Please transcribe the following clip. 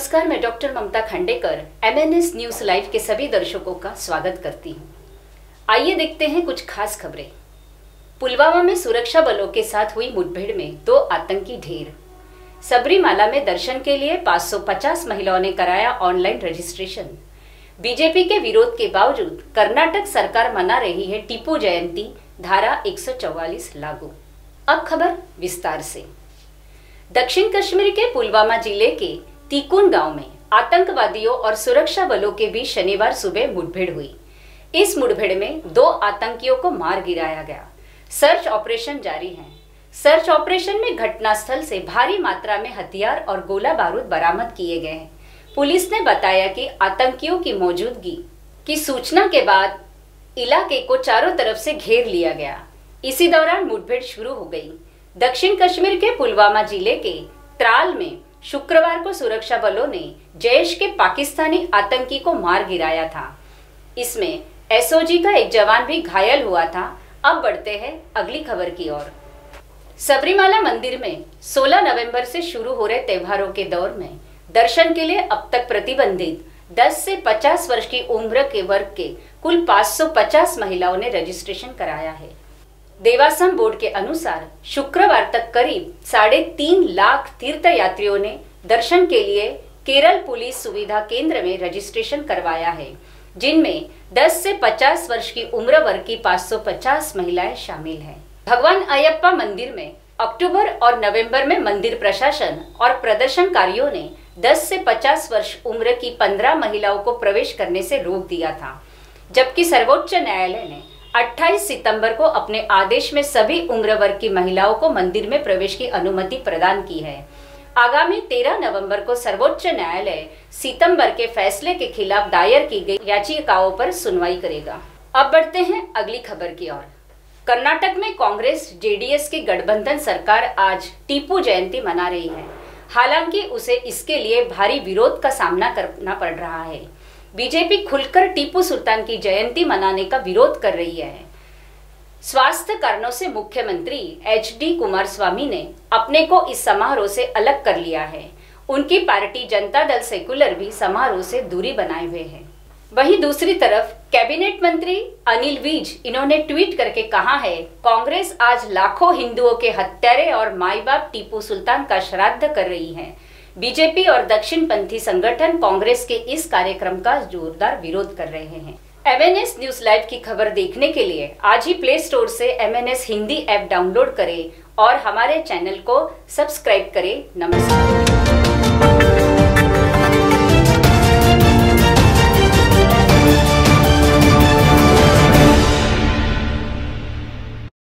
नमस्कार, मैं doctor Mamta Khandekar MNS news live के सभी दर्शकों का स्वागत करती हूँ। आइए देखते हैं कुछ खास खबरें। पुलवामा में सुरक्षा बलों के साथ हुई मुठभेड़ में 2 आतंकी ढेर। सबरीमाला में दर्शन के लिए 550 महिलाओं ने कराया ऑनलाइन रजिस्ट्रेशन। बीजेपी के विरोध के बावजूद कर्नाटक सरकार मना रही है टीपू जयंती, धारा 144 लागू। अब खबर विस्तार से। दक्षिण कश्मीर के पुलवामा जिले के तीकुन गांव में आतंकवादियों और सुरक्षा बलों के बीच शनिवार सुबह मुठभेड़ हुई। इस मुठभेड़ में 2 आतंकियों को मार गिराया गया। सर्च ऑपरेशन जारी है। सर्च ऑपरेशन में घटनास्थल से भारी मात्रा में हथियार और गोला बारूद बरामद किए गए हैं। पुलिस ने बताया कि आतंकियों की मौजूदगी की सूचना के बाद इलाके को चारों तरफ से घेर लिया गया। इसी दौरान मुठभेड़ शुरू हो गई। दक्षिण कश्मीर के पुलवामा जिले के त्राल में शुक्रवार को सुरक्षा बलों ने जैश के पाकिस्तानी आतंकी को मार गिराया था। इसमें SOG का एक जवान भी घायल हुआ था। अब बढ़ते हैं अगली खबर की ओर। सबरीमाला मंदिर में 16 नवंबर से शुरू हो रहे त्योहारों के दौर में दर्शन के लिए अब तक प्रतिबंधित 10 से 50 वर्ष की उम्र के वर्ग के कुल 550 महिलाओं ने रजिस्ट्रेशन कराया है। देवासम बोर्ड के अनुसार शुक्रवार तक करीब 3.5 लाख तीर्थयात्रियों ने दर्शन के लिए केरल पुलिस सुविधा केंद्र में रजिस्ट्रेशन करवाया है, जिनमें 10 से 50 वर्ष की उम्र वर्ग की 550 महिलाएं शामिल हैं। भगवान अयप्पा मंदिर में अक्टूबर और नवंबर में मंदिर प्रशासन और प्रदर्शनकारियों ने 10 से 50 वर्ष उम्र की 15 महिलाओं को प्रवेश करने से रोक दिया था, जबकि सर्वोच्च न्यायालय ने 28 सितंबर को अपने आदेश में सभी उम्र वर्ग की महिलाओं को मंदिर में प्रवेश की अनुमति प्रदान की है। आगामी 13 नवंबर को सर्वोच्च न्यायालय सितंबर के फैसले के खिलाफ दायर की गई याचिकाओं पर सुनवाई करेगा। अब बढ़ते हैं अगली खबर की ओर। कर्नाटक में कांग्रेस JDS की गठबंधन सरकार आज टीपू जयंती मना रही है। हालांकि उसे इसके लिए भारी विरोध का सामना करना पड़ रहा है। बीजेपी खुलकर टीपू सुल्तान की जयंती मनाने का विरोध कर रही है। स्वास्थ्य कारणों से मुख्यमंत्री HD कुमारस्वामी ने अपने को इस समारोह से अलग कर लिया है। उनकी पार्टी जनता दल सेकुलर भी समारोह से दूरी बनाए हुए है। वहीं दूसरी तरफ कैबिनेट मंत्री अनिल विज इन्होंने ट्वीट करके कहा है, कांग्रेस आज लाखों हिंदुओं के हत्यारे और माई बाप टीपू सुल्तान का श्राद्ध कर रही है। बीजेपी और दक्षिणपंथी संगठन कांग्रेस के इस कार्यक्रम का जोरदार विरोध कर रहे हैं। MNS न्यूज लाइव की खबर देखने के लिए आज ही प्ले स्टोर से MNS हिंदी ऐप डाउनलोड करें और हमारे चैनल को सब्सक्राइब करें। नमस्कार।